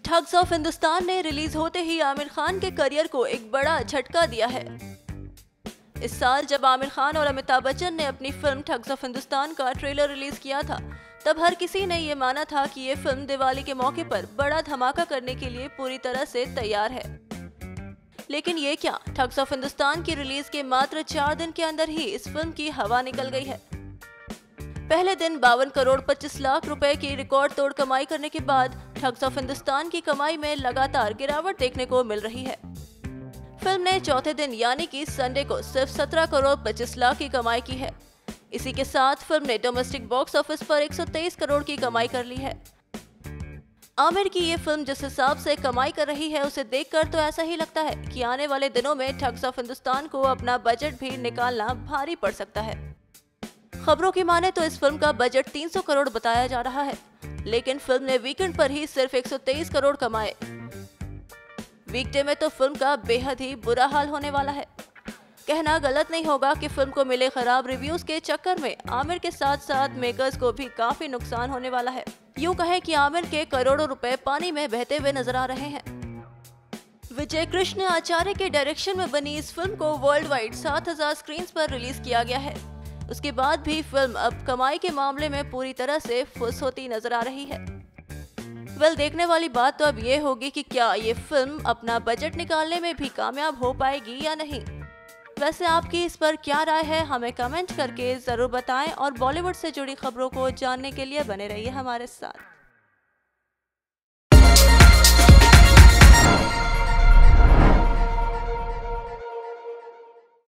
Thugs of Hindustan ने release होते ही आमिर खान के करियर को एक बड़ा झटका दिया है। इस साल जब आमिर खान और अमिताभ बच्चन ने अपनी फिल्म ठग्स ऑफ हिंदुस्तान का ट्रेलर रिलीज किया था, तब हर किसी ने ये माना था कि ये फिल्म दिवाली के मौके पर बड़ा धमाका करने के लिए पूरी तरह से तैयार है। लेकिन ये क्या, ठग्स ऑफ हिंदुस्तान की रिलीज के मात्र 4 दिन के अंदर ही इस फिल्म की हवा निकल गई है। पहले दिन 52 करोड़ 25 लाख रुपए की रिकॉर्ड तोड़ कमाई करने के बाद ठग्स ऑफ हिंदुस्तान की कमाई में लगातार गिरावट देखने को मिल रही है। फिल्म ने चौथे दिन यानी कि संडे को सिर्फ 17 करोड़ 25 लाख की कमाई की है। इसी के साथ फिल्म ने डोमेस्टिक बॉक्स ऑफिस पर 123 करोड़ की कमाई कर ली है। आमिर की ये फिल्म जिस हिसाब से कमाई कर रही है, उसे देखकर तो ऐसा ही लगता है कि आने वाले दिनों में ठग्स ऑफ हिंदुस्तान को अपना बजट भी निकालना भारी पड़ सकता है। खबरों की माने तो इस फिल्म का बजट 300 करोड़ बताया जा रहा है, लेकिन फिल्म ने वीकेंड पर ही सिर्फ 123 करोड़ कमाए। वीकडे में तो फिल्म का बेहद ही बुरा हाल होने वाला है। कहना गलत नहीं होगा कि फिल्म को मिले खराब रिव्यूज के चक्कर में आमिर के साथ साथ मेकर्स को भी काफी नुकसान होने वाला है। यूं कहें कि आमिर के करोड़ों रुपए पानी में बहते हुए नजर आ रहे हैं। विजय कृष्ण आचार्य के डायरेक्शन में बनी इस फिल्म को वर्ल्ड वाइड 7000 स्क्रीन पर रिलीज किया गया है। उसके बाद भी फिल्म अब कमाई के मामले में पूरी तरह से फुस होती नजर आ रही है। देखने वाली बात तो अब ये होगी कि क्या ये फिल्म अपना बजट निकालने में भी कामयाब हो पाएगी या नहीं। वैसे आपकी इस पर क्या राय है, हमें कमेंट करके जरूर बताएं और बॉलीवुड से जुड़ी खबरों को जानने के लिए बने रहिए हमारे साथ।